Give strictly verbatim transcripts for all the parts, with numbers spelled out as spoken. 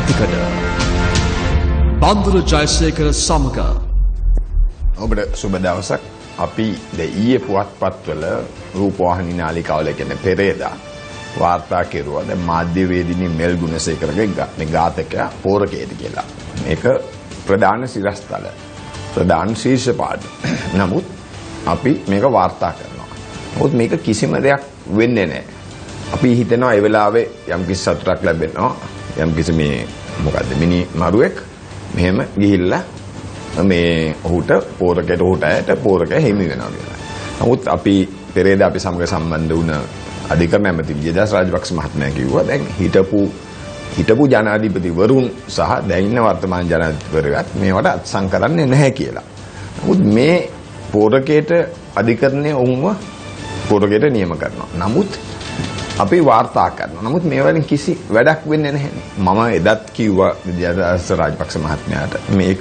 ඇතිකඩ බන්දුර ජයසේකර සමග ඔබට සුබ දවසක්. අපි ඊයේ පුවත්පත්වල රූපවාහිනී නාලිකාවල කියන්නේ පෙරේදා වාර්තා කෙරුවා දැන් මාධ්‍යවේදිනී මෙල් ගුණසේකරගේ මේ ඝාතකයා පෝරකේට කියලා. මේක ප්‍රධාන සිරස්තල ප්‍රධාන ශීර්ෂ පාඩු. නමුත් අපි මේක වාර්තා කරනවා. නමුත් මේක කිසිම දෙයක් වෙන්නේ නැහැ. අපි හිතනවා ඒ වෙලාවේ යම් කිසි සතුටක් ලැබෙනවා. යම් කිසි මේ මොකද්ද මිනි මරුවෙක් මෙහෙම ගිහිල්ලා මේ ඔහුට පෝරකයට ඔහුට ඇයට පෝරකය හිමි වෙනවා කියලා. නමුත් අපි පෙරේදා අපි සමග සම්බන්ධ වුණ අධිකරණ ඇමති විජේදාස රාජපක්ෂ මහත්මයා කිව්වා දැන් හිටපු හිටපු ජනාධිපතිවරුන් සහ දැන් ඉන්න වර්තමාන ජනාධිපතිවරුත් මේවට අත්සන් කරන්නේ නැහැ කියලා. නමුත් මේ පෝරකයට අධිකරණයේ ඔවුන්ව පෝරකයට නියම කරනවා. නමුත් අපි වාර්තා කරනවා. නමුත් මේ වලින් කිසි වැඩක් වෙන්නේ නැහැ. මම එදත් කිව්වා විජේදාස රාජපක්ෂ මහත්මයාට මේක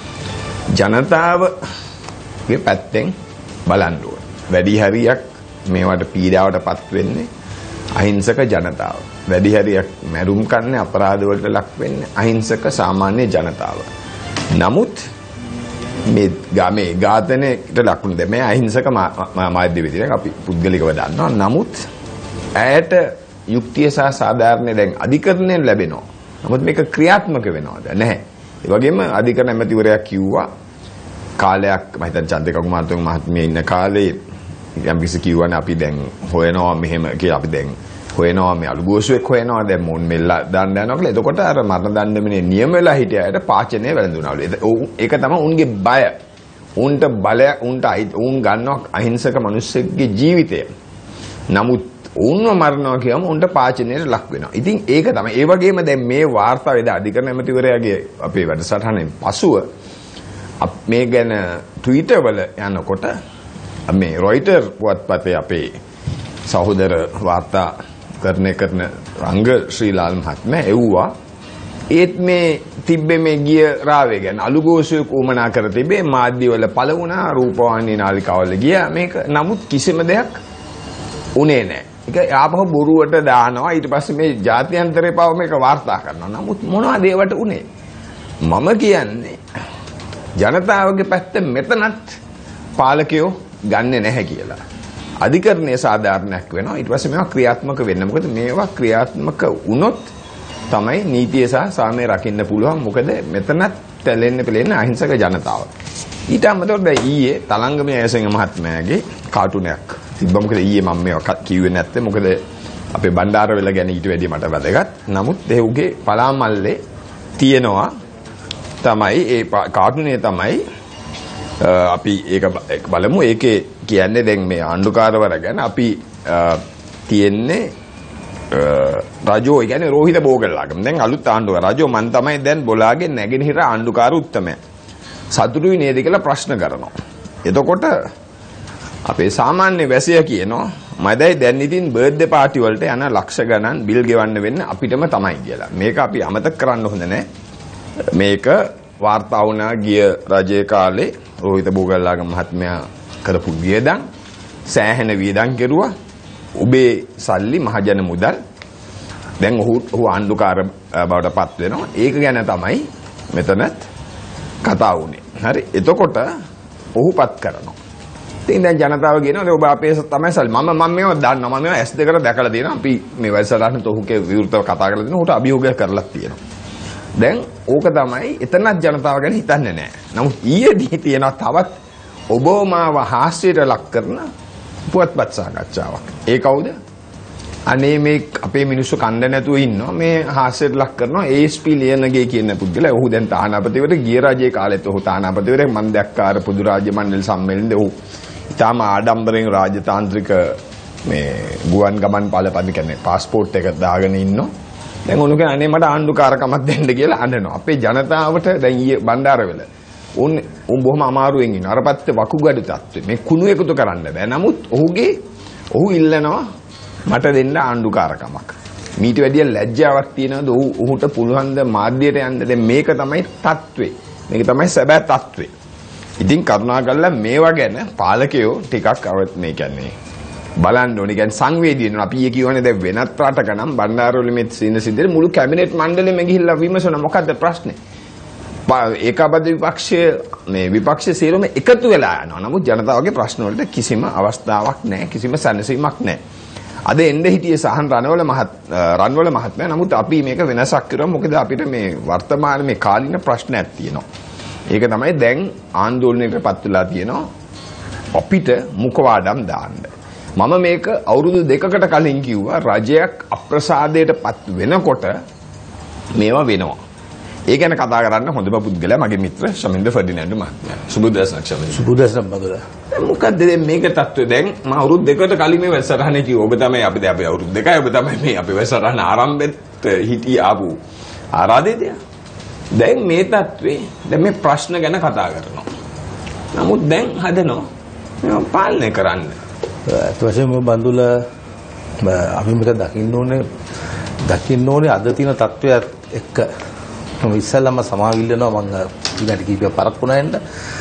ජනතාවගේ පැත්තෙන් බලන්න ඕන. වැඩි හරියක් මේවට පීඩාවටපත් වෙන්නේ අහිංසක ජනතාව. වැඩි හරියක් මැරුම් කන්නේ අපරාධ වලට ලක් වෙන්නේ අහිංසක සාමාන්‍ය ජනතාව. නමුත් මේ ගාමේ ඝාතනයට ලකුණු දෙ මේ අහිංසක මාධ්‍යවේදියෙක් අපි පුද්ගලිකව දන්නවා. නමුත් ඇයට යුක්තිය සහ සාධාරණය දැන් අධිකරණයෙන් ලැබෙනවා. නමුත් මේක ක්‍රියාත්මක වෙනවද නැහැ. ඒ වගේම අධිකරණ ඇමතිවරයා කිව්වා කාලයක් මම හිතන්නේ චන්ද්‍රික කුමාරතුංග මහත්මිය ඉන්න කාලේ යම් කිසි කිව්වනේ අපි දැන් හොයනවා මෙහෙම කියලා අපි දැන් හොයනවා මේ අලුගෝසුවෙක් හොයනවා දැන් මොන් මෙල්ල දාන්න යනවා කියලා. එතකොට අර මරණ දඬුවමේ නියම වෙලා හිටියාට පාචනය වැළඳුනාලු. ඒක තමයි උන්ගේ බය. උන්ට බලය උන්ට උන් ගන්නවා අහිංසක මිනිස්සෙක්ගේ ජීවිතය. නමුත් උන්ව මරනවා කියම උන්ට පාචනයට ලක් වෙනවා. ඉතින් ඒක තමයි. ඒ වගේම දැන් මේ වාර්තාව වේද අධිකරණ ඇමතිවරයාගේ අපේ වැඩසටහනෙන් පසුව මේ ගැන ට්විටර් වල යනකොට මේ රොයිටර් පුවත්පතේ අපේ සහෝදර වාර්තා කරන කරන රංග ශ්‍රීලාල් මහත්මයා එව්වා ඒත් මේ තිබ්බේ මේ ගිය රාවේ ගැන අලුගෝසුවෙක් උමනා කර තිබේ මාධ්‍යවල පළ වුණා රූපවාහිනී නාලිකාවල ගියා මේක. නමුත් කිසිම දෙයක් උනේ නැහැ. ඒක ආපහු බොරුවට දානවා. ඊට පස්සේ මේ ජාත්‍යන්තරේ පාව මේක වාර්තා කරනවා. නමුත් මොනවද ඒවට උනේ? මම කියන්නේ ජනතාවගේ පැත්ත මෙතනත් පාලකයෝ ගන්නෙ නැහැ කියලා. අධිකරණයේ සාධාරණයක් වෙනවා. ඊට පස්සේ මේවා ක්‍රියාත්මක වෙන්න. මොකද මේවා ක්‍රියාත්මක වුණොත් තමයි නීතිය සහ සාමය රකින්න පුළුවන්. මොකද මෙතනත් තැලෙන්න පෙලෙන්න අහිංසක ජනතාව. ඊට අමතරව ඊයේ තලංගම යසංග මහත්මයාගේ කාටුනයක් තිබ්බා. මොකද ඊයේ මම මේවා කිව්වේ නැත්තේ. මොකද අපේ බණ්ඩාරවෙල ගැන ඊට වැඩිය මට වැදගත්. නමුත් එහුගේ පලාමල්ලේ තියෙනවා තමයි ඒ කාටුනේ තමයි අපි ඒක බලමු. ඒකේ කියන්නේ දැන් මේ ආණ්ඩුකාරවර ගැන අපි තියෙන්නේ රජෝ කියන්නේ රෝහිත බෝගල්ලාගම. දැන් අලුත් ආණ්ඩුකාර රජෝ මන් තමයි දැන් බොලාගේ නැගෙනහිර ආණ්ඩුකාර උත්තමයා. සතුටුයි නේද කියලා ප්‍රශ්න කරනවා. එතකොට අපේ සාමාන්‍ය වැසියා කියනවා මදයි දැන් ඉතින් බර්ත්ඩේ පාටි වලට යන ලක්ෂ ගණන් බිල් ගෙවන්න වෙන්න අපිටම තමයි කියලා. මේක අපි අමතක කරන්න හොඳ නැහැ. මේක වාර්තා වුණා ගිය රජයේ කාලේ රෝහිත බෝගල්ලාගම මහත්මයා කරපු වියදම් සෑහෙන වියදම් කෙරුවා. ඔබේ සල්ලි මහජන මුදල් දැන් ඔහු ඔහු ආණ්ඩුකාර බවට පත් වෙනවා. ඒක ගැන තමයි මෙතනත් කතා වුණේ. හරි. එතකොට ඔහු පත් කරනවා. ඉතින් දැන් ජනතාව කියනවා ඔබ අපේ තමයි සල්ලි. මම මම මේව දන්නවා. මම මේව ඇස් දෙකට දැකලා තියෙනවා. අපි මේ වැඩසටහනට ඔහුගේ විවෘතව කතා කරලා තියෙනවා. ඔහුට අභියෝගයක් කරලා තියෙනවා. දැන් ඕක තමයි එතනත් ජනතාව ගැන හිතන්නේ නැහැ. නමුත් ඊයේදී තියෙනවා තවත් ඔබෝමාව හාස්‍යයට ලක් කරන පුවත්පත් සාකච්ඡාවක්. ඒ කවුද? අනේ මේ අපේ මිනිස්සු කණ්ඩ නැතුව ඉන්නවා. මේ හාස්‍යයට ලක් කරනවා ඒ එස් පී ලියනගේ කියන පුද්ගලයා. ඔහු දැන් තානාපතිවරට ගිය රජයේ කාලෙත් ඔහු තානාපතිවරයෙක්. මම දැක්කා අර පොදු රාජ්‍ය මණ්ඩල සම්මේලනයේ ඔහු ඊටාම ආඩම්බරෙන් රාජතාන්ත්‍රික මේ ගුවන් ගමන් පාලපති කියන්නේ પાස්පෝර්ට් එක දාගෙන ඉන්නවා. දැන් උණු කියන්නේ මට ආණ්ඩුකාරකමක් දෙන්න කියලා අඬනවා. අපේ ජනතාවට දැන් ඊයේ බණ්ඩාරවෙල උන් උන් බොහොම අමාරුවෙන් ඉන්නවා. අර පැත්තේ වකුගඩු තත්ත්වෙ. මේ කුණු එකතු කරන්න බෑ. නමුත් ඔහුගේ ඔහු ඉල්ලනවා මට දෙන්න ආණ්ඩුකාරකමක්. මීට වැඩිය ලැජ්ජාවක් තියනවද ඔහු ඔහුට පුළුවන් ද මාධ්‍යයට යන්න? දැන් මේක තමයි තත්ත්වේ. මේක තමයි සැබෑ තත්ත්වේ. ඉතින් කරුණාකරලා මේවා ගැන පාලකයෝ ටිකක් මේ කියන්නේ බලන්න ඕනේ. කියන්නේ සංවේදී වෙනවා. අපි ඊයේ කියවනේ දැන් වෙනත් රටක නම් බණ්ඩාරවල මේ සින සිද්ධියේ මුළු කැබිනට් මණ්ඩලෙම ගිහිල්ලා විමසන මොකද්ද ප්‍රශ්නේ? ඒකාබද්ධ විපක්ෂයේ මේ විපක්ෂයේ සියලුම එකතු වෙලා යනවා. නමුත් ජනතාවගේ ප්‍රශ්න වලට කිසිම අවස්ථාවක් නැහැ. කිසිම සැනසීමක් නැහැ. අද එන්න හිටියේ සහන් රණවල මහත් රණවල මහත්මයා. නමුත් අපි මේක වෙනසක් කරමු. මොකද අපිට මේ වර්තමාන මේ කාලින ප්‍රශ්නයක් තියෙනවා. ඒක තමයි දැන් ආందోලනයකටපත් වෙලා තියෙනවා. අපිට මුඛවාඩම් දාන්න. මම මේක අවුරුදු දෙකකට කලින් කිව්වා රජයක් අප්‍රසාදයටපත් වෙනකොට මේවා වෙනවා. ඒ ගැන කතා කරන්න හොඳම පුද්ගලයා මගේ මිත්‍ර ශමින්ද ෆර්ඩිනෑන්ඩ් මහත්මයා. සුබෝදෑසනක් ශමින්ද. සුබෝදෑසන බඳුර. මොකද්ද මේක තත්ත්වය? දැන් මම අවුරුදු දෙකකට කලින් මේ වැඩසටහනේ කිව්වා. ඔබ තමයි අපි දැන් අපි අවුරුදු දෙකයි ඔබ තමයි මේ අපේ වැඩසටහන ආරම්භෙත් හිටි ආපු ආරාධිතයා. දැන් මේ තත්ත්වේ දැන් මේ ප්‍රශ්න ගැන කතා කරනවා. නමුත් දැන් හදනවා මේවා පාලනය කරන්න. ඒත් වශයෙන්ම බඳුල අපි මෙතන දකින්න ඕනේ දකින්න ඕනේ අද තියෙන තත්ත්වයක් එක්ක මම ඉස්සෙල්ලාම සමාවිල්ලනවා මම විනාඩි කිහිපයක් පරක් වුණා එන්න.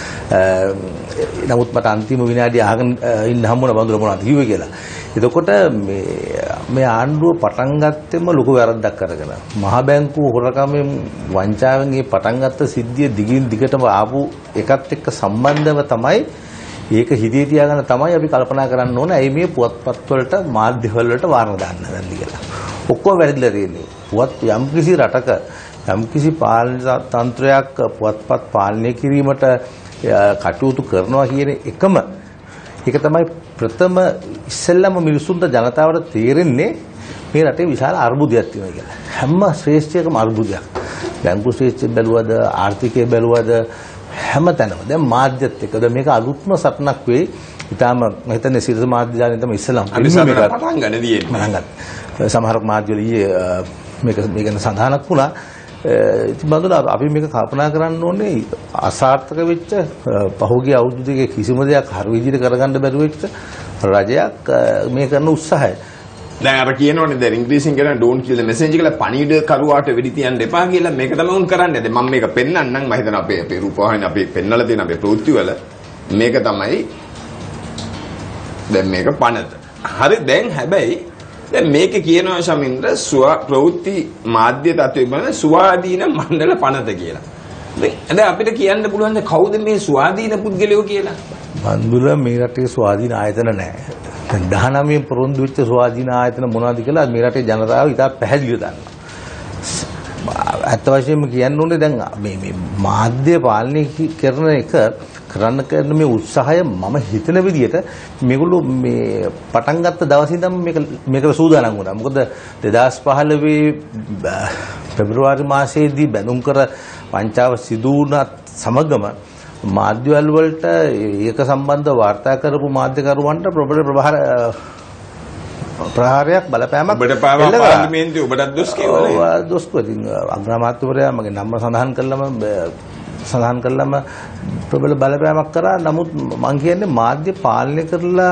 නමුත් මට අන්තිම විනාඩිය අහගෙන ඉන්න හම්බුණා බඳුර මොනවද කිව්වේ කියලා. එතකොට මේ මේ ආණ්ඩුව පටන් ගත්තෙම ලොකු වැරද්දක් කරගෙන මහ බැංකුව හොරකමෙන් වංචාවෙන් මේ පටන් ගත්ත සිද්ධිය දිගින් දිගටම ආපු එකත් එක්ක සම්බන්ධව තමයි ඒක හිතේ තියාගන්න තමයි අපි කල්පනා කරන්න ඕනේ. ඇයි මේ පුවත්පත් වලට මාධ්‍ය වලට වාරණ දාන්න නැද්ද කියලා. ඔක්කොම වැරදිලා තියෙන්නේ. පුවත් යම්කිසි රටක යම්කිසි පාලන තන්ත්‍රයක් පුවත්පත් පාලනය කිරීමට කටයුතු කරනවා කියන එකම ඒක තමයි ප්‍රථම ඉස්සෙල්ලාම මිනිසුන්ට ජනතාවට තේරෙන්නේ මේ රටේ විශාල අර්බුදයක් තියෙනවා කියලා. හැම ශ්‍රේෂ්ඨයකම අර්බුදයක්. බැංකු ශ්‍රේෂ්ඨය බැලුවද ආර්ථිකය බැලුවද හැම තැනම දැන් මාධ්‍යත් එක්කද මේක අලුත්ම සටනක් වෙයි. ඊටාම මම හිතන්නේ සිරස මාධ්‍ය ජාලයෙන් තමයි ඉස්සෙල්ලාම පටන් ගන්න තියෙන්නේ. සමහර මාධ්‍ය වල ඊයේ මේක මේක ගැන සඳහනක් වුණා. ඉතින් බඳුන අපි මේක කල්පනා කරන්න ඕනේ අසාර්ථක වෙච්ච පහුගිය අවුරුදු දෙකේ කිසිම දෙයක් හරි විදිහට කරගන්න බැරුව වෙච්ච රජයක් මේ කරන උත්සාහය. දැන් අර කියනෝනේ දැන් ඉංග්‍රීසියෙන් කියන don't kill the messenger කියලා පණිවිඩ කරුවාට වෙඩි තියන්න එපා කියලා මේක තමයි උන් කරන්නේ. දැන් මම මේක පෙන්නන්නම් මම හිතනවා අපේ අපේ රූපවාහිනිය අපි පෙන්නලා තියෙන අපේ ප්‍රවෘත්ති වල මේක තමයි දැන් මේක පනත. හරි දැන් හැබැයි දැන් මේක කියනවා ශමින්ද්‍ර ස්ව ප්‍රවෘත්ති මාධ්‍ය තත්ත්වය බලන ස්වාධීන මණ්ඩල පනත කියලා. දැන් අපිට කියන්න පුළුවන් කවුද මේ ස්වාධීන පුද්ගලයෝ කියලා? බන්දුල මේ රටේ ස්වාධීන ආයතන නැහැ. දැන් දහනවයෙන් පොරොන්දු වෙච්ච ස්වාධීන ආයතන මොනවද කියලා මේ රටේ ජනතාව ඉතා පැහැදිලිව දන්නවා. අත් වශයෙන්ම කියන්න ඕනේ දැන් මේ මේ මාධ්‍ය පාලනය කරන එක කරන්න කරන මේ උත්සාහය මම හිතන විදිහට මේගොල්ලෝ මේ පටන් ගත්ත දවසේ ඉඳන් මේක මේකට සූදානම් වුණා. මොකද දෙදාස් පහළොව පෙබරවාරි මාසයේදී බැඳුම් කර වංචාව සිදු වුණත් සමගම මාධ්‍යවල වලට ඒක සම්බන්ධව වාර්තා කරපු මාධ්‍යකරුවන්ට ප්‍රබල ප්‍රභාර ප්‍රහාරයක් බලපෑමක් ඔබට පාවා පාර්ලිමේන්තුවේ ඔබටත් දොස් කියවනේ. ඔව් දොස් කිව්වා. අග්‍රාමාත්‍යවරයා මගේ නම සඳහන් කළාම සඳහන් කළාම ප්‍රබල බලපෑමක් කරා. නමුත් මම කියන්නේ මාධ්‍ය පාලනය කරලා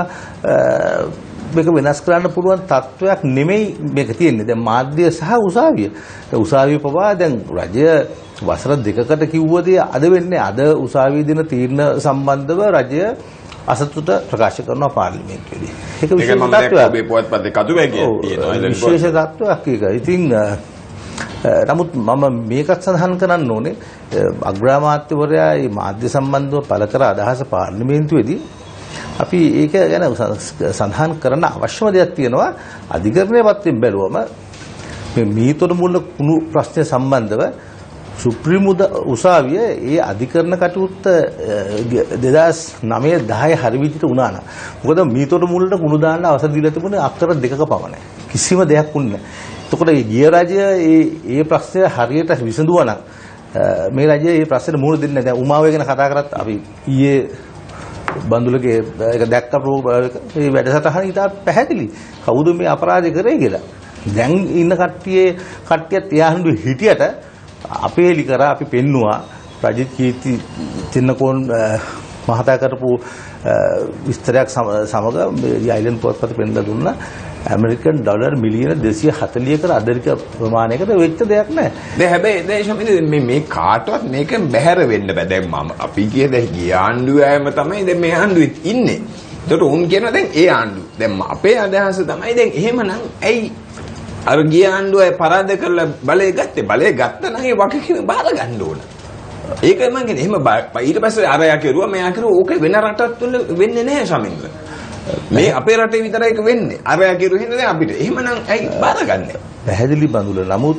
මේක වෙනස් කරන්න පුළුවන් තත්වයක් නෙමෙයි මේක තියෙන්නේ. දැන් මාධ්‍ය සහ උසාවිය. උසාවිය පවා දැන් රජය වසර දෙකකට කිව්වදී අද වෙන්නේ අද උසාවියේ දෙන තීරණ සම්බන්ධව රජය අසතුට ප්‍රකාශ කරනවා පාර්ලිමේන්තුවේදී. ඒක විශේෂ තත්ත්වයක්. ඔබේ පුවත්පතේ කතුවැකියක් තියෙනවා. විශේෂ තත්ත්වයක් ඒක. ඉතින් නමුත් මම මේකත් සඳහන් කරන්න ඕනේ අග්‍රාමාත්‍යවරයා මේ මාධ්‍ය සම්බන්ධව පළ කර අදහස පාර්ලිමේන්තුවේදී අපි ඒක ගැන සඳහන් කරන්න අවශ්‍යම දෙයක් තියෙනවා. අධිකරණයේ පැත්තෙන් බැලුවම මේ මීතොට මුල්ල කුණු ප්‍රශ්නය සම්බන්ධව සුප්‍රීම උසාවිය ඒ අධිකරණ කටයුත්ත දෙදාස් නවය දහය හරි විදිහට වුණා නා. මොකද මීතොට මුල්ලට කුණු දාන්න අවසර දීලා තිබුණේ අක්කර දෙකක පමණයි. කිසිම දෙයක් වුණේ නැහැ. එතකොට ගිය රජය ඒ ඒ ප්‍රශ්නය හරියට විසඳුවා නම් මේ රජය මේ ප්‍රශ්නෙට මුහුණ දෙන්නේ නැහැ. දැන් උමාවය ගැන කතා කරත් අපි ඊයේ බන්දුලගේ ඒක දැක්ක මේ වැඩසටහන ඉතා පැහැදිලි. කවුද මේ අපරාධ කරේ කියලා. දැන් ඉන්න කට්ටියේ කට්ටියත් එයාහඬු හිටියට අපේලි කරා අපි පෙන්නවා රජිත් කීර්ති තින්නකෝන් මහතා කරපු විස්තරයක් සමග මේ අයිලන්ඩ් පොත්පත පෙන්නලා දුන්නා. ඇමරිකන් ඩොලර් මිලියන දෙසිය හතළිහකට අධික ප්‍රමාණයකට වෙච්ච දෙයක් නෑ. දැන් හැබැයි දැන් මේ මේ කාටවත් මේකෙන් බැහැර වෙන්න බෑ. දැන් මම අපි කියේ දැන් ගිය ආණ්ඩුවේම තමයි දැන් මේ ආණ්ඩුවේ ඉන්නේ. ඒකට උන් කියනවා දැන් ඒ ආණ්ඩුව. දැන් අපේ අදහස තමයි දැන් එහෙමනම් ඇයි අර ගිය ආණ්ඩුව පරාද කරලා බලය ගත්තේ? බලය ගත්තා නම් ඒ වගකීම බාර ගන්න ඕන. ඒකයි මම කියන්නේ. එහෙම ඊට පස්සේ අරයා කෙරුවා මෙයා කෙරුවා ඕක වෙන රටක් තුල වෙන්නේ නැහැ සමින්ද. මේ අපේ රටේ විතරයි ඒක වෙන්නේ. අරයා කෙරුවා හින්දා දැන් අපිට. එහෙමනම් ඇයි බාරගන්නේ? පැහැදිලි බඳුල. නමුත්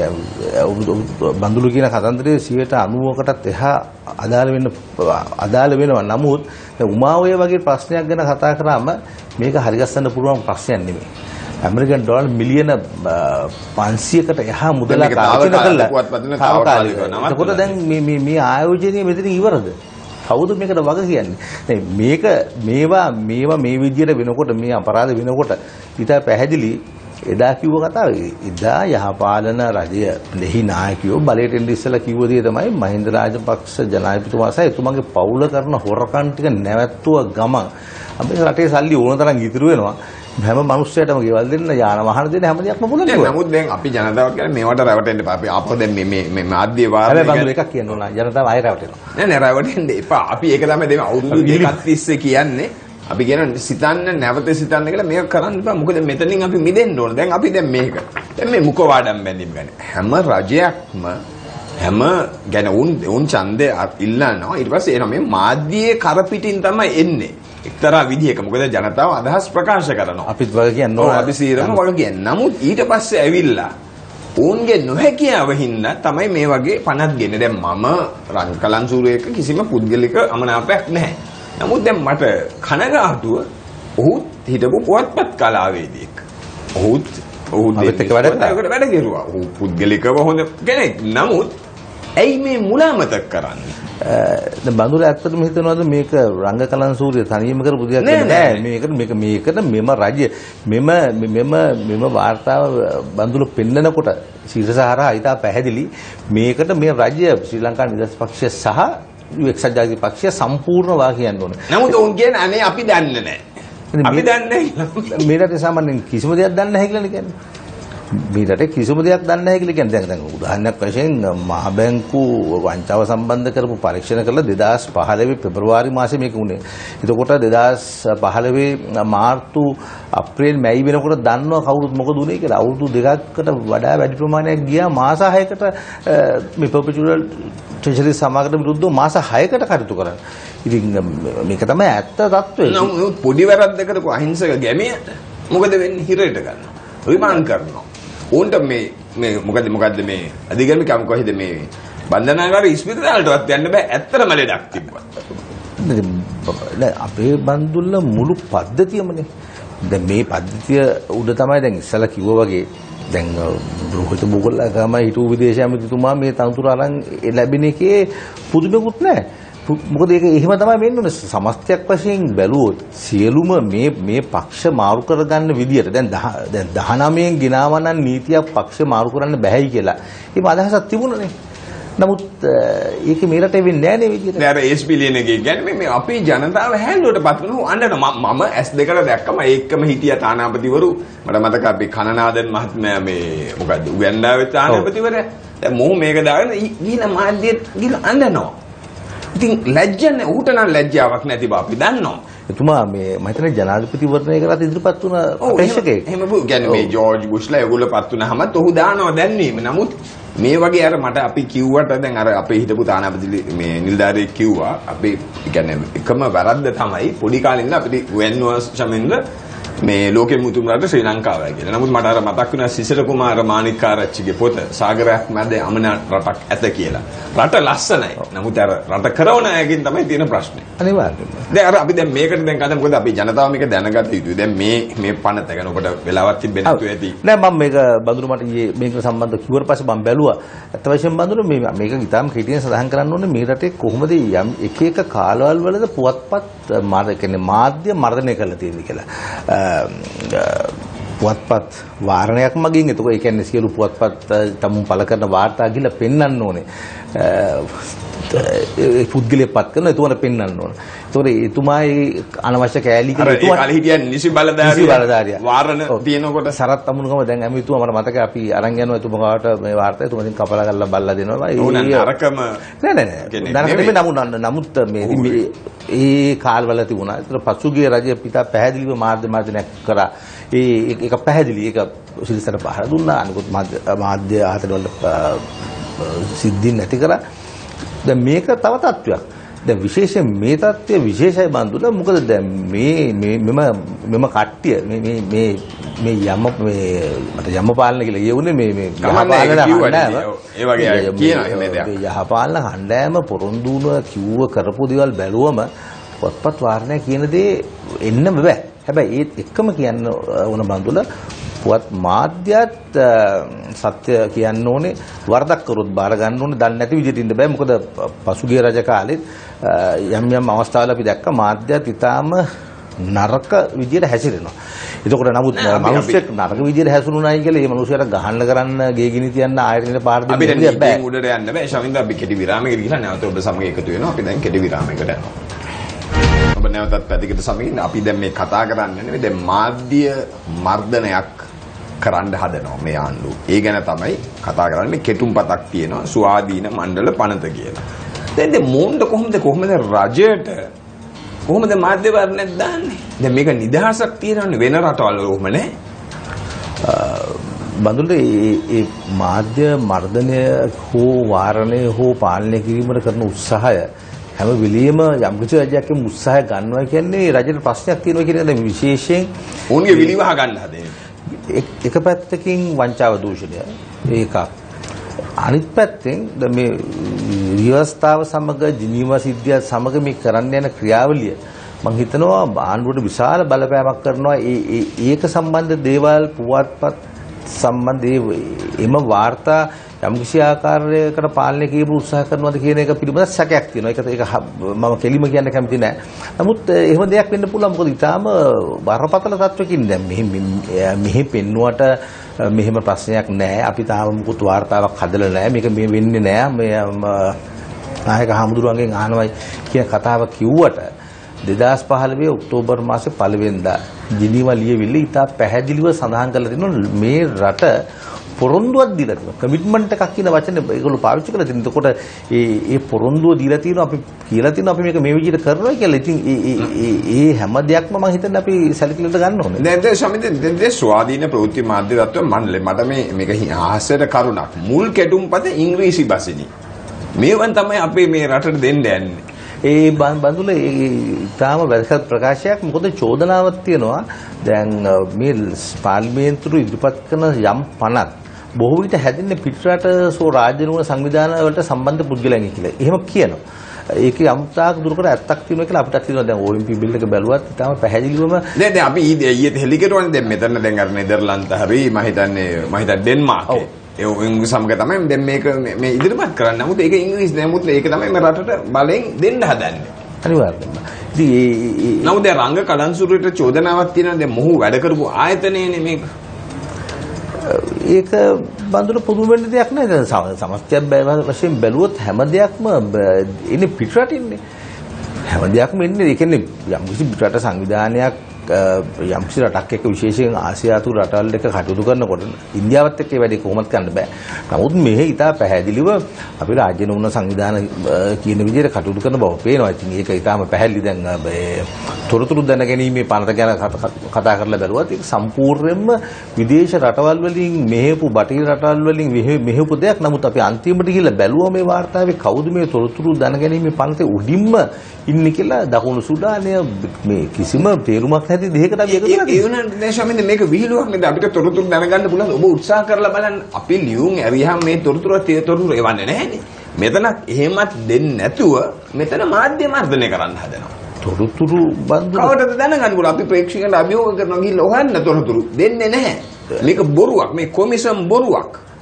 බඳුල කියන කතන්දරයේ සියයට අනූවකටත් එහා අදාළ වෙන්න අදාළ වෙනවා. නමුත් උමාවය වගේ ප්‍රශ්නයක් ගැන කතා කරාම මේක හරිගස්සන්න පුළුවන් ප්‍රශ්නයක් නෙමෙයි. ඇමරිකන් ඩොලර් මිලියන පන්සියයකට එහා මුදලක් ආයෝජනය කළා. තාවකාලිකව. එතකොට දැන් මේ මේ මේ ආයෝජනය මෙතන ඉවරද? කවුද මේකට වග කියන්නේ? මේක මේවා මේවා මේ විදියට වෙනකොට මේ අපරාධ වෙනකොට ඊට පැහැදිලි එදා කිව්ව කතාව. එදා යහපාලන රජය දෙහි නායකයෝ බලයට එන්න ඉස්සලා කිව්ව දේ තමයි මහින්ද රාජපක්ෂ ජනාධිපතිතුමා සහ එතුමාගේ පවුල කරන හොරකම් ටික නැවැත්තුව ගමන් අපේ රටේ සල්ලි ඕන තරම් ඉතුරු වෙනවා. හැම මිනිස්සයටම ගෙවල් දෙන්න යාන වාහන දෙන්න හැම දෙයක්ම පුළුවන්. නෑ නමුත් දැන් අපි ජනතාවට කියන්නේ මේවට රැවටෙන්න එපා. අපි අප දැන් මේ මේ මේ මාධ්‍ය වාර්තා හැබැයි බඳුර එකක් කියන්න ඕන. ජනතාව ආයෙ රැවටෙනවා. නෑ නෑ රැවටෙන්න එපා. අපි ඒක තමයි දෙම අවුරුදු දෙකක් තිස්සේ කියන්නේ. අපි කියන සිතන්න නැවත සිතන්න කියලා මේක කරන්න එපා. මොකද මෙතනින් අපි මිදෙන්න ඕන. දැන් අපි දැන් මේක. දැන් මේ මුඛවාඩම් බැඳීම ගන්න. හැම රජයක්ම හැම ගැන උන් උන් ඡන්දේ ඉල්ලනවා. ඊට පස්සේ එනවා මේ මාධ්‍යයේ කරපිටින් තමයි එන්නේ. එක්තරා විදිහක මොකද ජනතාව අදහස් ප්‍රකාශ කරනවා. අපිත් වගේ කියන්න ඕන. අපි සීරම වගේ කියන්නේ. නමුත් ඊට පස්සේ ඇවිල්ලා ඔවුන්ගේ නොහැකියාව හින්දා තමයි මේ වගේ පනත් ගෙන්නේ. දැන් මම රංකලන් සූරේක කිසිම පුද්ගලික අමනාපයක් නැහැ. නමුත් දැන් මට කනගාටුව ඔහුත් හිටපු පුවත්පත් කලාවේදියෙක්. ඔහුත් ඔහුත් දෙක වැඩ වැඩ කෙරුවා. ඔහු පුද්ගලිකව හොඳ කෙනෙක්. නමුත් ඇයි මේ මුලාමතක් කරන්නේ? දැන් බඳුර ඇත්තටම හිතනවාද මේක රංගකලන් සූරිය තනියම කරපු දෙයක් නෑ. මේකට මේක මේකට මෙම රජය මෙම මෙම මෙම වාර්තාව බඳුර පෙන්නකොට ශීර්ෂහරහා ඊට පැහැදිලි මේකට මේ රජය ශ්‍රී ලංකා නිදහස් පක්ෂය සහ එක්සත් ජාතික පක්ෂය සම්පූර්ණ වා කියන්න ඕනේ. නමුත් උන් කියන්නේ අනේ අපි දන්නේ නැහැ. අපි දන්නේ නැහැ. මේ රටේ සාමාන්‍යයෙන් කිසිම දෙයක් දන්නේ නැහැ කියලා කියන්නේ. මේ රටේ කිසිම දෙයක් දන්නේ නැහැ කියලා කියන්නේ. දැන් දැන් උදාහරණයක් වශයෙන් මහ බැංකු වංචාව සම්බන්ධ කරපු පරීක්ෂණ කළ දෙදාස් පහළොව පෙබරවාරි මාසයේ මේක උනේ. එතකොට දෙදාස් පහළොව මාර්තු අප්‍රේල් මැයි වෙනකොට දන්නවා කවුරුත් මොකද උනේ කියලා. අවුරුදු දෙකකට වඩා වැඩි ප්‍රමාණයක් ගියා මාස හයකට මේ පර්පෙචුවල් ට්‍රෙෂරි සමාගමට විරුද්ධව මාස හයකට කටයුතු කරා. ඉතින් මේක තමයි ඇත්ත තත්ත්වය. නමුත් පොඩි වැරද්ද කරපු අහිංසක ගැමියට මොකද වෙන්නේ? හිරේට ගන්නවා. රිමාන්ඩ් කරනවා. උන්ට මේ මේ මොකද මොකද්ද මේ අධිකරණ කොහෙද මේ බන්ධනාගාර ඉස්පිරිතාලටවත් යන්න බෑ. ඇත්තටම ලෙඩක් තිබ්බා. අපේ බන්දුල්ල මුළු පද්ධතියමනේ. දැන් මේ පද්ධතිය උඩ තමයි දැන් ඉස්සලා කිව්වා වගේ දැන් බ්‍රෝහිත බුගල්ලා තමයි හිටු විදේශ ඇමතිතුමා මේ තනතුර අරන් ලැබෙන එකේ පුදුමකුත් නැහැ. මොකද ඒක එහෙම තමයි වෙන්න ඕනේ. සමස්තයක් වශයෙන් බැලුවොත් සියලුම මේ මේ පක්ෂ මාරු කරගන්න විදියට දැන් දැන් දහනවයෙන් ගෙනාවනම් නීතියක් පක්ෂ මාරු කරන්න බෑයි කියලා. ඒක අදහසක් තිබුණනේ. නමුත් ඒක මේ රටේ වෙන්නේ නැහැ නේ විදියට. නෑ අර එස් බිලියන එකේ කියන්නේ මේ අපේ ජනතාව හැල්ලුවට පත් වෙනවා අඬන මම ඇස් දෙකට දැක්කම ඒකම හිටියා තානාපතිවරු. මට මතක අපි කනනාදන් මහත්මයා මේ මොකද්ද උගන්ඩාවේ තානාපතිවරයා. දැන් මොහු මේක දාගෙන ගිහින් මාධ්‍යයට ගිහින් අඬනවා. ඉතින් ලැජ්ජ නැහැ. ඌට නම් ලැජ්ජාවක් නැති බව අපි දන්නවා. එතුමා මේ මම හිතන්නේ ජනාධිපතිවරණය කරලා ඉදිරිපත් වුණ අපේක්ෂකයෙක්. එහෙම කියන්නේ මේ ජෝර්ජ් බුෂ්ලා ඒගොල්ලෝ පත් වුණාමත් ඔහු දානවා දැන්වීම. නමුත් මේ වගේ අර මට අපි කිව්වට දැන් අර අපේ හිටපු තානාපති මේ නිලධාරියෙක් කිව්වා අපි කියන්නේ එකම වැරද්ද තමයි පොඩි කාලේ ඉඳලා අපිට වෙන්නවා සමින්ද මේ ලෝකෙ මුතුන් රට ශ්‍රී ලංකාවයි කියලා. නමුත් මට අර මතක් වුණා සිසිර කුමාර මාණික්කාරච්චිගේ පොත සාගරයක් මැද අමන රටක් ඇත කියලා. රට ලස්සනයි. නමුත් අර රට කරවන අයකින් තමයි තියෙන ප්‍රශ්නේ. අනිවාර්යයෙන්ම. දැන් අර අපි දැන් මේකට දැන් කතා මොකද අපි ජනතාව මේක දැනගත යුතුයි. දැන් මේ මේ පනත ගැන ඔබට වෙලාවක් තිබෙන්නේ නැතුව ඇති. නෑ මම මේක බඳුරු මට ඊයේ මේකට සම්බන්ධව කිව්වට පස්සේ මම බැලුවා. අත් වශයෙන් බඳුරු මේ මේක ඉතාලම කෙටියෙන් සඳහන් කරන්න ඕනේ මේ රටේ කොහොමද යම් එක එක කාලවල වලද පුවත්පත් මාධ්‍ය කියන්නේ මාධ්‍ය මර්ධනය කරලා තියෙන්නේ කියලා. පුවත්පත් වාරණයක් මගින් එතකොට ඒ කියන්නේ සියලු පුවත්පත් තමුන් පළ කරන වාර්තා ගිල පෙන්වන්න ඕනේ. ඒ පුද්ගලයා පත් කරන එතුමාට පෙන්වන්න ඕනේ. ඒතකොට එතුමායි අනවශ්‍ය කෑලි කියලා එතුමා ඒ කාලේ හිටියන් නිසි බලධාරියා. නිසි බලධාරියා. වාරණ තියෙනකොට සරත් අමුණුගම දැන් ඇමතුමා මට මතකයි අපි අරන් යනවා එතුමාට මේ වාර්තා එතුමා ඉතින් කපලා කරලා බල්ලා දෙනවා. ඒ අරකම නෑ නෑ නෑ. නමුත් මේ ඒ කාලවල තිබුණා. ඒතර පසුගිය රජය පිටා පැහැදිලිව මාධ්‍ය මාධ්‍යයක් කරා. ඒ ඒක පැහැදිලි ඒක සිරිසට පහර දුන්නා. අනිකුත් මාධ්‍ය ආතන වල සිද්ධි නැති කරා. දැන් මේක තව තත්වයක්. දැන් විශේෂයෙන් මේ තත්ත්වය විශේෂයි බඳුන. මොකද දැන් මේ මේ මෙම මෙම කට්ටිය මේ මේ මේ මේ යම මේ මට යම පාලන කියලා කියුනේ මේ මේ යහපාලන හඬෑම ඒ වගේ කියන මේ දෙයක්. යහපාලන හඬෑම පොරොන්දු වුණ කිව්ව කරපු දේවල් බැලුවම පොත්පත් වාරණය කියන දේ එන්නම බෑ. හැබැයි ඒත් එක්කම කියන්න ඕන බඳුල පුවත් මාධ්‍යත් සත්‍ය කියන්න ඕනේ වරදක් කරොත් බාර ගන්න ඕනේ. දන්නේ නැති විදිහට ඉන්න බෑ. මොකද පසුගිය රජ කාලෙත් යම් යම් අවස්ථාවල අපි දැක්ක මාධ්‍යත් ඊටාම නරක විදිහට හැසිරෙනවා. එතකොට නමුත් මිනිස්සෙක් නරක විදිහට හැසිරුණායි කියලා මේ මිනිස්සුන්ට ගහන්න කරන්න ගේ ගිනි තියන්න ආයෙත් පාර දෙන්න බෑ. අපිට මේ උඩට යන්න බෑ. ශමින්ද අපි කෙටි විරාමයකට ගිහලා නැවත ඔබ සමග එකතු වෙනවා. අපි දැන් කෙටි විරාමයකට යනවා. ඔබ නැවතත් පැතිකඩ සමගින් අපි දැන් මේ කතා කරන්නේ නෙවෙයි දැන් මාධ්‍ය මර්ධනයක් කරන්න හදනවා මේ ආණ්ඩුව. ඒ ගැන තමයි කතා කරන්නේ. කෙටුම්පතක් තියෙනවා ස්වාධීන මණ්ඩල පනත කියලා. දැන් මේ මොණ්ඩ කොහොමද කොහොමද රජයට කොහොමද මාධ්‍ය වර්ණයක් දාන්නේ? දැන් මේක නිදහසක් තියෙනවනේ වෙන රටවල් කොහොම නැහැ. බඳුල්ල ඒ මාධ්‍ය මර්ධනය හෝ වාරණය හෝ පාලනය කිරීමට කරන උත්සාහය හැම වෙලෙම යම් කිසි රජයක්ම උත්සාහය ගන්නවා කියන්නේ රජයට ප්‍රශ්නයක් තියෙනවා කියන එක. දැන් විශේෂයෙන් ඕන්ගේ විලිවහ ගන්න හදේ. එක පැත්තකින් වංචාව දූෂණය ඒකක්. අනිත් පැත්තෙන් මේ ව්‍යවස්ථාව සමග ජිනීවා සිද්ධියත් සමග මේ කරන්න යන ක්‍රියාවලිය මම හිතනවා ආණ්ඩුවට විශාල බලපෑමක් කරනවා. ඒ ඒක සම්බන්ධ දේවල් පුවත්පත් සම්බන්ධ එම වාර්තා යම් කිසි ආකාරයකට පාලනය කිරීම උත්සාහ කරනවාද කියන එක පිළිබඳ සැකයක් තියෙනවා. ඒක ඒක මම කෙලිම කියන්න කැමති නෑ. නමුත් එහෙම දෙයක් වෙන්න පුළුවන්. මොකද ඊටාම බරපතල තත්වකින් දැන් මෙහි මෙහි පෙන්නුවට මෙහෙම ප්‍රශ්නයක් නෑ. අපි තාම මුකුත් වාර්තාවක් හදලා නෑ. මේක මේ වෙන්නේ නෑ. මේ නායක හමුදුරුවන්ගෙන් අහනවයි කියන කතාව කිව්වට දෙදාස් පහළොව ඔක්තෝබර් මාසේ පළවෙනිදා ජිනීවා ලියවිල්ල ඉතා පැහැදිලිව සඳහන් කරලා තිනවා මේ රට පොරොන්දුවක් දීලා තියෙනවා. කමිට්මන්ට් එකක් කියන වචනේ ඒගොල්ලෝ පාවිච්චි කරලා තියෙනවා. එතකොට ඒ ඒ පොරොන්දුව දීලා තියෙනවා අපි කියලා තියෙනවා අපි මේක මේ විදිහට කරනවා කියලා. ඉතින් ඒ ඒ ඒ හැම දෙයක්ම මම හිතන්නේ අපි සැලකිලිට ගන්න ඕනේ. දැන් දැන් සමිතෙන් දැන් දැන් ස්වාධීන ප්‍රවෘත්ති මාධ්‍ය තත්ත්වය මණ්ඩලේ මට මේ මේක ආහසයට කරුණක්. මුල් කැඩුම්පත ඉංග්‍රීසි භාෂෙනි. මේවන් තමයි අපේ මේ රටට දෙන්න යන්නේ. ඒ බඳුල ඒ තාම වැදගත් ප්‍රකාශයක්. මොකද චෝදනාවක් තියෙනවා දැන් මේ පාර්ලිමේන්තුවේ ඉදිරිපත් කරන යම් පනත් බොහෝ විට හැදෙන්නේ පිටරට සෝ රාජ්‍ය නුවණ සංවිධාන වලට සම්බන්ධ පුද්ගලයන් කියලා. එහෙම කියනවා. ඒකේ අමුතාක් දුරකට ඇත්තක් තියෙනවා කියලා අපිට තියෙනවා. දැන් ඔලිම්පික් බිල් එක බැලුවත් තාම පැහැදිලිවම නෑ දැන් අපි ඊයේ හෙලි කෙරුවානේ දැන් මෙතන දැන් අර නෙදර්ලන්ත හරි මම හිතන්නේ මම හිතන්නේ ඩෙන්මාර්ක් ඒ ඉංග්‍රීසි සමග තමයි දැන් මේක මේ ඉදිරිපත් කරන්නේ. නමුත් ඒක ඉංග්‍රීසි නමුත් ඒක තමයි මේ රටට බලෙන් දෙන්න හදන්නේ. අනිවාර්යයෙන්ම. ඉතින් නමුත් දැන් රංග කලන්සුරේට චෝදනාවක් තියෙනවා දැන් මොහු වැඩ කරපු ආයතනයනේ මේක. ඒක බඳුන පුදුම වෙන්න දෙයක් නෑ. දැන් සමස්තයක් වශයෙන් බැලුවොත් හැම දෙයක්ම ඉන්නේ පිටරටින්නේ. හැම දෙයක්ම ඉන්නේ. ඒ කියන්නේ යම් කිසි පිටරට සංවිධානයක් යම් කිසි රටක් එක්ක විශේෂයෙන් ආසියාතු රටවල් එක්ක කටයුතු කරනකොට ඉන්දියාවත් එක්ක ඒ වැඩේ කොහොමද කරන්න බෑ. නමුත් මෙහි ඉතා පැහැදිලිව අපි රාජ්‍ය නුවණ සංවිධාන කියන විදිහට කටයුතු කරන බව පේනවා. ඉතින් ඒක ඉතාම පැහැදිලි. දැන් මේ තොරතුරු දැනගැනීමේ පනත ගැන කතා කරලා බැලුවත් ඒක සම්පූර්ණයෙන්ම විදේශ රටවල් වලින් මෙහෙපු බටහිර රටවල් වලින් මෙහෙපු දෙයක්. නමුත් අපි අන්තිමට ගිහිල්ලා බැලුවා මේ වාර්තාවේ කවුද මේ තොරතුරු දැනගැනීමේ පනතේ උඩින්ම ඉන්නේ කියලා. දකුණු සුඩානය මේ කිසිම තේරුමක් නැති දෙයකට අපි එකතු වෙලා තියෙනවා. ඒ වුණාට ශමින්ද මේක විහිළුවක් නේද? අපිට තොරතුරු දැනගන්න පුළුවන්. ඔබ උත්සාහ කරලා බලන්න. අපි ලියුම් ඇරියහම මේ තොරතුරු තේ තොරතුරු එවන්නේ නැහැනේ. මෙතන එහෙමත් දෙන්නේ නැතුව මෙතන මාධ්‍ය මර්ධනය කරන්න හදනවා. තොරතුරු බඳුන කවටද දැනගන්න පුළුවන්. අපි ප්‍රේක්ෂකයන්ට අභියෝග කරනවා ගිහිල්ලා හොයන්න තොරතුරු දෙන්නේ නැහැ. මේක බොරුවක්. මේ කොමිසම් බොරුවක්.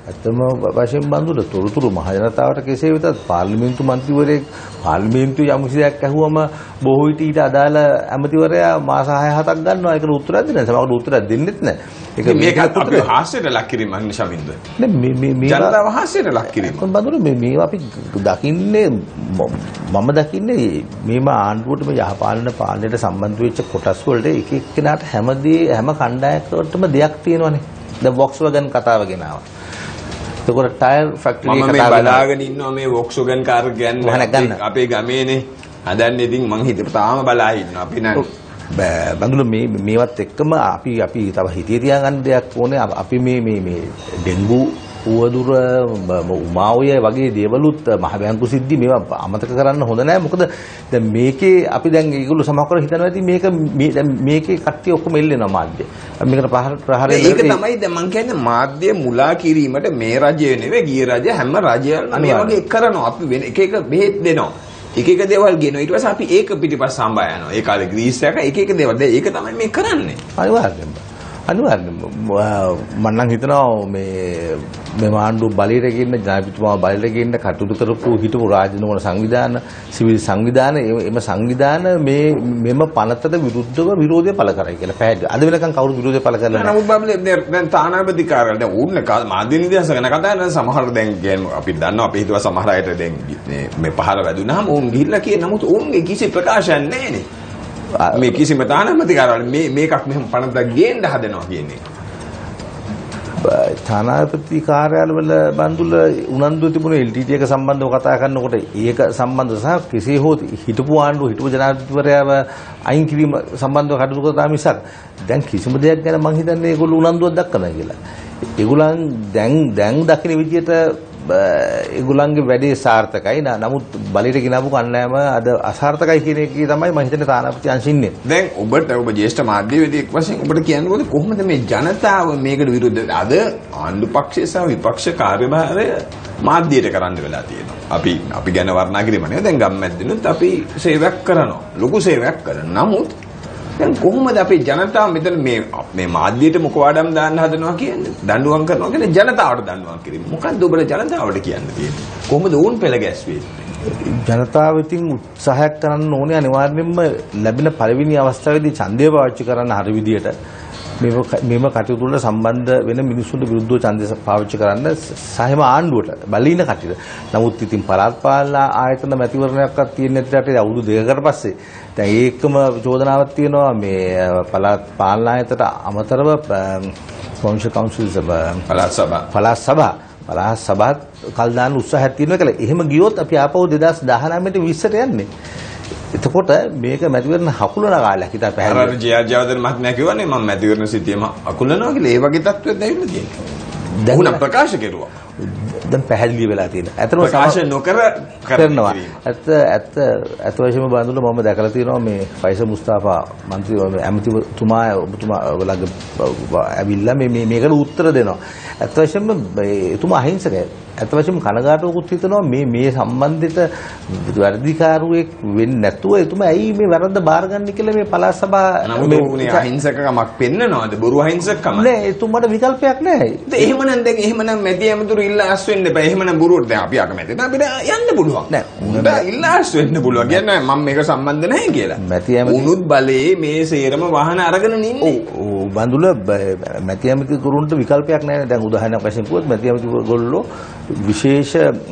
ඇත්තම වශයෙන් බඳුල තොරතුරු මහ ජනතාවට කෙසේ වෙතත් පාර්ලිමේන්තු මන්ත්‍රීවරයෙක් පාර්ලිමේන්තුවේ යම් කිසි දෙයක් ඇහුවම බොහෝ විට ඊට අදාළ ඇමතිවරයා මාස හය හතක් ගන්නවා ඒකට උත්තරයක් දෙන්නේ නැහැ. සමහරවිට උත්තරයක් දෙන්නෙත් නැහැ. ඒක මේක අපි හාස්‍යයට ලක් කිරීමක් නේ ශමින්ද. නේ මේ මේ මේ ජනතාව හාස්‍යයට ලක් කිරීම. කොහොමද බඳුල මේ මේවා අපි දකින්නේ මම දකින්නේ මේම ආණ්ඩුවටම යහපාලන පාලනයට සම්බන්ධ වෙච්ච කොටස් වලට එක එක්කෙනාට හැමදේ හැම කණ්ඩායමකටම දෙයක් තියෙනවානේ. දැන් Volkswagen කතාව ගෙනාවා. ඒකෝර ටයර් ෆැක්ටරි එකක් මේ බලාගෙන ඉන්නවා මේ Volkswagen කාර් ගන්න අපේ ගමේනේ හදන්නේ. ඉතින් මං හිතේ තාම බලා ඉන්නවා අපි නෑ බඳුල මේ මේවත් එක්කම අපි අපි තව හිතේ තියාගන්න දෙයක් ඕනේ. අපි මේ මේ මේ ඩෙන්ගු උවදුර උමාවය වගේ දේවලුත් මහ බැංකු සිද්ධි මේවා අමතක කරන්න හොඳ නෑ. මොකද දැන් මේකේ අපි දැන් ඒගොල්ලෝ සමහර හිතනවා ඇති මේක දැන් මේකේ කට්ටිය ඔක්කොම එල්ලෙනවා මාධ්‍ය. මේකට ප්‍රහාරය ඒක තමයි දැන් මං කියන්නේ මාධ්‍ය මුලා කිරීමට මේ රජය නෙවෙයි ගිය රජය හැම රජයක්ම මේ වගේ කරනවා. අපි වෙන එක එක බෙහෙත් දෙනවා. එක එක දේවල් ගෙනවා. ඊට පස්සේ අපි ඒක පිටිපස්ස සම්බා යනවා. ඒ කාලේ ග්‍රීස් එක එක එක දේවල්. දැන් ඒක තමයි මේ කරන්නේ. අනිවාර්යෙන්ම. අනිවාර්යෙන්ම මම නම් හිතනවා මේ මේ ආණ්ඩුව බලයට ගෙන්න ජනාධිපතිතුමා බලයට ගෙන්න කටයුතු කරපු හිටපු රාජ්‍ය සංවිධාන සිවිල් සංවිධාන එම සංවිධාන මේ මෙම පනතට විරුද්ධව විරෝධය පළ කරයි කියලා පැහැදිලි. අද වෙනකන් කවුරු විරෝධය පළ කරලා නැහැ. නමුත් බබ්ලේ දැන් තානාපති කාර්යාලය දැන් ඕන්න මාධ්‍ය නිදහස ගැන කතා කරන සමහර දැන් කියන්නේ අපි දන්නවා අපි හිතුවා සමහර අයට දැන් මේ පහර වැදුනහම ඕන් ගිහිල්ලා කියන නමුත් ඕන්ගේ කිසි ප්‍රකාශයක් නැහැ නේ. මේ කිසිම තානාපති කාර්යාලය මේ මේකක් මෙහෙම පනතක් ගේන්න හදනවා කියන්නේ. තානාපති කාර්යාලවල බඳුල උනන්දුව තිබුණේ එල් ටී ටී එක සම්බන්ධව කතා කරනකොට ඒක සම්බන්ධව සහ කෙසේ හෝ හිටපු ආණ්ඩුව හිටපු ජනාධිපතිවරයාව අයින් කිරීම සම්බන්ධව කටයුතු කරා මිසක් දැන් කිසිම දෙයක් ගැන මම හිතන්නේ ඒගොල්ලෝ උනන්දුවක් දක්වනවා කියලා. ඒගොල්ලන් දැන් දැන් දකින විදියට ඒගොල්ලන්ගේ වැඩේ සාර්ථකයි. නමුත් බලයට ගෙනාවු කණ්ඩායම අද අසාර්ථකයි කියන එකේ තමයි මම හිතන්නේ තානාපති අංශින්නේ. දැන් ඔබට ඔබ ජ්‍යෙෂ්ඨ මාධ්‍යවේදියෙක් වශයෙන් ඔබට කියන්නේ කොහොමද මේ ජනතාව මේකට විරුද්ධ අද ආණ්ඩු පක්ෂය සහ විපක්ෂ කාර්යභාරය මාධ්‍යයට කරන්න වෙලා තියෙනවා. අපි අපි ගැන වර්ණනා කිරීම නෙවෙයි. දැන් ගම්මැද්දිනුත් අපි සේවයක් කරනවා. ලොකු සේවයක් කරනවා. නමුත් දැන් කොහොමද අපේ ජනතාව මෙතන මේ මේ මාධ්‍යයට මුඛවාඩම් දාන්න හදනවා කියන්නේ දඬුවම් කරනවා කියන්නේ ජනතාවට දඬුවම් කිරීම. මොකද්ද ඔබට ජනතාවට කියන්න තියෙන්නේ? කොහොමද ඕන් පෙළ ගැස්වෙන්නේ? ජනතාව ඉතින් උත්සාහයක් කරන්න ඕනේ අනිවාර්යයෙන්ම ලැබෙන පළවෙනි අවස්ථාවේදී ඡන්දය පාවිච්චි කරන්න හරි විදියට මේව කටයුතු වල සම්බන්ධ වෙන මිනිස්සුන්ට විරුද්ධව ඡන්දය පාවිච්චි කරන්න සහම ආණ්ඩුවට බලීන කටියට. නමුත් ඉතින් පළාත් පාලන ආයතන මැතිවරණයක්වත් තියෙන රටේ අවුරුදු දෙකකට පස්සේ දැන් ඒකම චෝදනාවක් තියෙනවා මේ පළාත් පාලන ආයතනට අමතරව ප්‍රොවින්ෂල් කවුන්සිල් සභා පළාත් සභා පළාත් සභා පළාත් සභාත් කල් දාන්න උත්සාහයක් තියෙනවා කියලා. එහෙම ගියොත් අපි ආපහු දෙදාස් දහනවයට විස්සට යන්නේ. එතකොට මේක මැතිවරණ හකුලන කාලයක් හිතා පැහැදිලි. අර ජය ජයවර්ධන මහත්මයා කියවනේ මම මැතිවරණ සිටියම අකුලනවා කියලා. ඒ වගේ තත්ත්වයක් දැවිලා තියෙනවා. දැන් උන ප්‍රකාශ කෙරුවා. දැන් පැහැදිලි වෙලා තියෙනවා. ඇත්තම ප්‍රකාශ නොකර කරනවා. ඇත්ත ඇත්ත ඇත්ත වශයෙන්ම බඳුන මම දැකලා තියෙනවා මේ ෆයිසල් මුස්තාෆා മന്ത്രി ඇමතිතුමා ඔබතුමා ඔයගොල්ලන්ගේ ඇවිල්ලා මේ මේකට උත්තර දෙනවා. ඇත්ත වශයෙන්ම එතුමා අහිංසකයි. ඇත්ත වශයෙන්ම කනගාටුවකුත් හිතනවා මේ මේ සම්බන්ධිත වැඩිකාරුවෙක් වෙන්නේ නැතුව එතුමා ඇයි මේ වැරද්ද බාරගන්නේ කියලා මේ පළාත් සභා මේ අහිංසකකමක් පෙන්නනවාද? බොරු අහිංසකකම නෑ. එතුමාට විකල්පයක් නැහැ. එහෙමනම් දැන් එහෙමනම් මැති ඇමතුරු ඉල්ලා අස් වෙන්න බෑ. එහෙමනම් බොරුවට දැන් අපි අකමැති. අපිට යන්න පුළුවන්. නෑ. උන්ට ඉල්ලා අස් වෙන්න පුළුවන්. කියන්නේ මම මේක සම්බන්ධ නැහැ කියලා. මැති ඇමති උනුත් බලේ මේ සේරම වාහන අරගෙන නින්නේ. ඔව් බඳුල මැති ඇමති කරුන්ට විකල්පයක් නැහැ. දැන් උදාහරණයක් වශයෙන් කිව්වොත් මැති ඇමති ගොල්ලෝ විශේෂ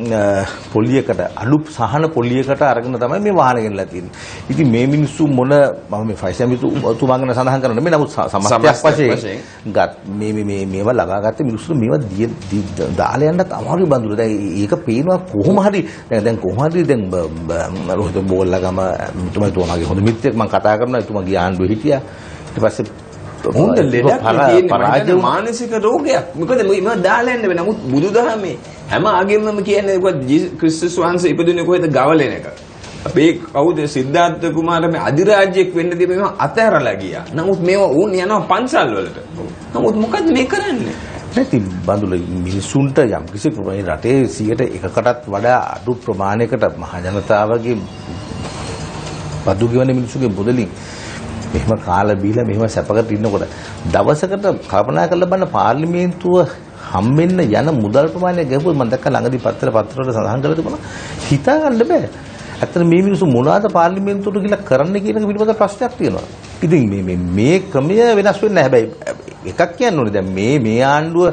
පොලියකට අඩු සහන පොලියකට අරගෙන තමයි මේ වාහන ගෙනලා තියෙන්නේ. ඉතින් මේ මිනිස්සු මොන මම මේ ෆයිසල් මිතුමා ගැන සඳහන් කරන්නේ මේ නමුත් සමස්තයක් වශයෙන් ගත් මේ මේ මේවා ලබාගත්ත මිනිස්සු මේවා දාලා යන්නත් අමාරුයි බඳුර. දැන් ඒක පේනවා කොහොම හරි දැන් දැන් කොහොම හරි දැන් රොහිත බෝල්ලාගම තුමාගේ හොඳ මිත්‍රෙක් මම කතා කරනවා. එතුමා ගිය ආණ්ඩුවේ හිටියා. ඊට පස්සේ හොඳ ලෙඩක් තියෙන්නේ මානසික රෝගයක්. මොකද මේ දාලා යන්න බෑ. නමුත් බුදුදහමේ හැම ආගමෙම කියන්නේ ක්‍රිස්තුස් වහන්සේ ඉපදුනේ කොහෙද? ගවලෙන එක. අපේ කවුද සිද්ධාර්ථ කුමාර මේ අධිරාජ්‍යයක් වෙන්න දී මේවා අතහැරලා ගියා. නමුත් මේවා උන් යනවා පන්සල් වලට. නමුත් මොකද්ද මේ කරන්නේ? නැති බඳුල මිනිසුන්ට යම් කිසි රටේ සියයට එකකටත් වඩා අඩු ප්‍රමාණයකට මහ ජනතාවගේ බදු ගෙවන මිනිසුගේ මුදලින් මෙහෙම කාලා බීලා මෙහෙම සැපකට ඉන්නකොට දවසකට කල්පනා කරලා බලන්න පාර්ලිමේන්තුව හම්බෙන්න යන මුදල් ප්‍රමාණය ගැහුවොත් මම දැක්ක ළඟදී පත්‍ර පත්‍රවල සඳහන් කරලා තිබුණා හිතා ගන්න බෑ. ඇත්තට මේ මිනිස්සු මොනවාද පාර්ලිමේන්තුවට ගිහලා කරන්න කියන එක පිළිබඳ ප්‍රශ්නයක් තියෙනවා. ඉතින් මේ මේ මේ ක්‍රමය වෙනස් වෙන්නේ නැහැ. හැබැයි එකක් කියන්න ඕනේ දැන් මේ මේ ආණ්ඩුව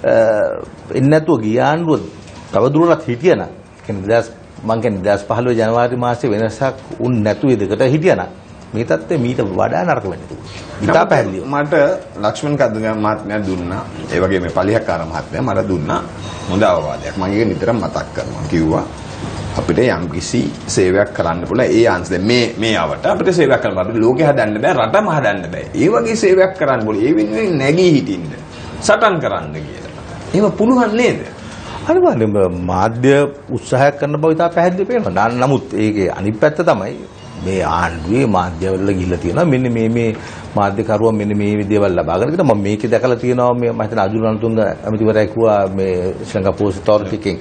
එන්නේ නැතුව ගිය ආණ්ඩුව තවදුරටත් හිටියනම් කියන්නේ මම කියන්නේ දෙදාස් පහළොව ජනවාරි මාසයේ වෙනසක් උන් නැතුව දෙකට හිටියනම් මේ තත්ත්වය මීට වඩා නරක වෙන්න තිබුණා. ඉතා පැහැදිලිව. මට ලක්ෂ්මන් කද්දගම මහත්මයා දුන්නා. ඒ වගේ මේ පලිහකාර මහත්මයා මට දුන්නා හොඳ අවවාදයක්. මම ඒක නිතරම මතක් කරනවා. කිව්වා අපිට යම්කිසි සේවයක් කරන්න පුළුවන්. ඒ ආන්සර් මේ මේ ආවට අපිට සේවයක් කරන්න අපිට ලෝකෙ හදන්න බෑ, රටම හදන්න බෑ. ඒ වගේ සේවයක් කරන්න පුළුවන්. ඒ වෙනුවෙන් නැගී හිටින්න. සටන් කරන්න කියලා. එහෙම පුළුවන් නේද? අනිවාර්යයෙන්ම මාධ්‍ය උත්සාහයක් කරන බව ඉතා පැහැදිලිව පේනවා. නමුත් ඒකේ අනිත් පැත්ත තමයි මේ ආණ්ඩුවේ මාධ්‍යවල ගිහිල්ලා තියෙනවා මෙන්න මේ මේ මාධ්‍යකරුවා මෙන්න මේ දේවල් ලබාගෙන ඉතින් මම මේකේ දැකලා තියෙනවා මේ මම හිතන අජුල් රණතුංග ඇමතිවරයා කිව්වා මේ ශ්‍රී ලංකා පෝස්ට් ඔතොරිටි එකෙන්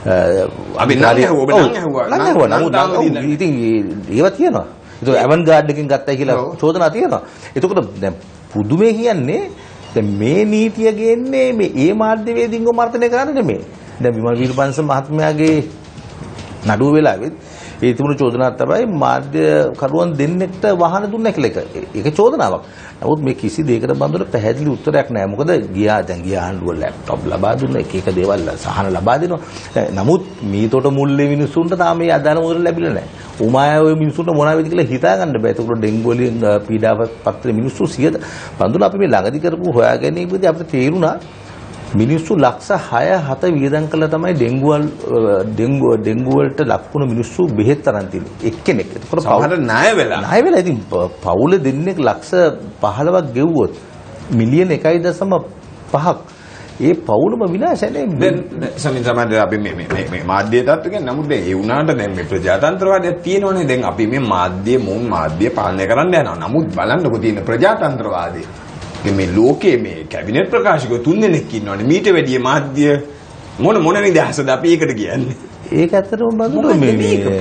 අපි නම් ඔබ නම් ඇහුවා නමුත් ඉතින් ඒවා තියෙනවා ඒක ඇවන් ගාඩ් එකෙන් ගත්තයි කියලා චෝදනා තියෙනවා එතකොට දැන් පුදුමේ කියන්නේ දැන් මේ නීතිය ගේන්නේ මේ ඒ මාධ්‍යවේදීන්ව මර්ධනය කරන්න නෙමෙයි දැන් විමල් වීරවංශ මහත්මයාගේ නඩුව වෙලාවෙත් ඒ තිබුණු චෝදනාවක් තමයි මාධ්‍ය කරුවන් දෙන්නෙක්ට වාහන දුන්නා කියලා එක. ඒක චෝදනාවක්. නමුත් මේ කිසි දෙයකට බඳුන පැහැදිලි උත්තරයක් නැහැ. මොකද ගියා දැන් ගියා ආණ්ඩුව ලැප්ටොප් ලබා දුන්නා එක එක දේවල් සහන ලබා දෙනවා. නමුත් මීතොට මුල්ලේ මිනිස්සුන්ට තාම මේ අදාළ මුදල් ලැබිලා නැහැ. උමාය ඔය මිනිස්සුන්ට මොනවා වෙයිද කියලා හිතා ගන්න බෑ. ඒකට ඩෙන්ගු වලින් පීඩාව පත්‍ර මිනිස්සු සියද බඳුන අපි මේ ළඟදී කරපු හොයාගැනීමේදී අපිට තේරුණා මිනිස්සු ලක්ෂ හය හත වියදම් කළා තමයි ඩෙන්ගු ඩෙන්ගු ඩෙන්ගු වලට ලක්ුණු මිනිස්සු බෙහෙත් අරන් තියෙන්නේ එක්කෙනෙක්. ඒකට සමහර ණය වෙලා ණය වෙලා ඉතින් පවුල දෙන්නෙක් ලක්ෂ පහළොවක් ගෙව්වොත් මිලියන එකයි දශම පහක් ඒ පවුලම විනාශයි නේ. දැන් සමින් සමහර අපි මේ මේ මේ මාධ්‍ය තත්ත්ව කියන්නේ නමුත් දැන් ඒ වුණාට දැන් මේ ප්‍රජාතන්ත්‍රවාදයක් තියෙනවනේ. දැන් අපි මේ මාධ්‍ය මොන් මාධ්‍ය පාලනය කරන්න යනවා. නමුත් බලන්නකො තියෙන ප්‍රජාතන්ත්‍රවාදය මේ ලෝකයේ මේ කැබිනට් ප්‍රකාශකව තුන් දෙනෙක් ඉන්නවනේ. මීට වැඩිය මාධ්‍ය මොන මොන නිදහසද අපි ඒකට කියන්නේ. ඒක ඇත්තටම බඳුන මේ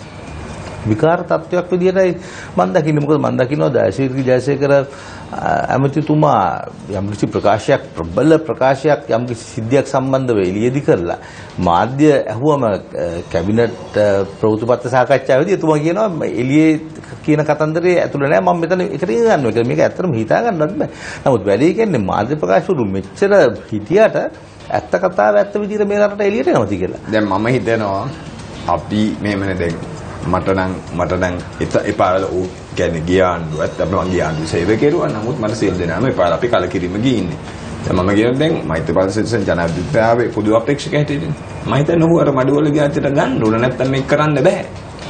විකාර තත්වයක් විදිහටයි මම දකින්නේ. මොකද මම දකින්නවා දයශීර්ී ජයසේකර ඇමතිතුමා යම්කිසි ප්‍රකාශයක් ප්‍රබල ප්‍රකාශයක් යම්කිසි සිද්ධියක් සම්බන්ධව එළියදී කරලා මාධ්‍ය ඇහුවම කැබිනට් ප්‍රවෘත්තිපත්‍ර සාකච්ඡාවේදී එතුමා කියනවා එළියේ කියන කතන්දරේ ඇතුළේ නෑ මම මෙතන එකට ගන්නවා කියලා. මේක ඇත්තටම හිතා ගන්නත් බෑ. නමුත් වැඩි කියන්නේ මාධ්‍ය ප්‍රකාශ වල මෙච්චර හිටියට ඇත්ත කතාව ඇත්ත විදිහට මේ රටට එළියට එනවද කියලා. දැන් මම හිතනවා අපි මෙහෙමනේ දැන් මට නම් මට නම් එපාරල ඌ කියන්නේ ගිය ආණ්ඩුවත් අපි මගේ ආණ්ඩුව සේවය කෙරුවා. නමුත් මට සියලු දෙනාම එපාර අපි කලකිරීම ගිහින්නේ. දැන් මම කියන දැන් මෛත්‍රීපාල සිරිසේන ජනාධිපතිතුමාගේ පොදු අපේක්ෂක හැටියට මම හිතන්නේ ඔහු අර මඩුවල ගියාට ගන්න ඕන නැත්තම් මේක කරන්න බෑ.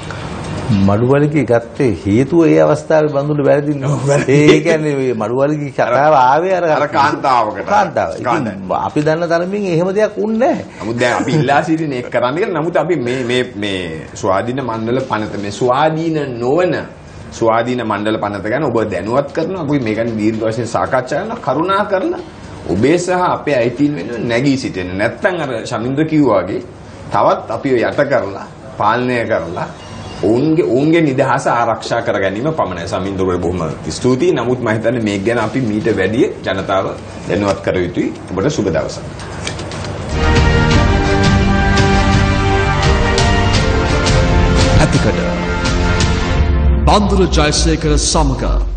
මඩුවලගේ ගත්තේ හේතුව ඒ අවස්ථාවේ බඳුන වැරදිනවා. ඒ කියන්නේ මේ මඩුවලගේ කතාව ආවේ අර අර කාන්තාවකට. කාන්තාව. ඉතින් අපි දන්න තරමින් එහෙම දෙයක් උන්නේ නැහැ. නමුත් දැන් අපි ඉල්ලා සිටින එක කරන්න කියලා. නමුත් අපි මේ මේ මේ ස්වාධීන මණ්ඩල පනත මේ ස්වාධීන නොවන ස්වාධීන මණ්ඩල පනත ගැන ඔබ දැනුවත් කරනවා. අපි මේ ගැන දීර්ඝ වශයෙන් සාකච්ඡා කරනවා. කරුණා කරලා ඔබේ සහ අපේ අයිතීන් වෙනුවෙන් නැගී සිටින්න. නැත්තම් අර ශමින්ද්‍ර කිව්වා වගේ තවත් අපිව යට කරලා පාලනය කරලා ඔවුන්ගේ ඔවුන්ගේ නිදහස ආරක්ෂා කර ගැනීම පමණයි. සමින්දුරේ බොහොම ස්තුතියි. නමුත් මම හිතන්නේ මේක ගැන අපි මීට වැඩිය ජනතාව දැනුවත් කර යුතුයි. ඔබට සුබ දවසක්. ඇතිකඩ බන්දුර ජයසේකර සමග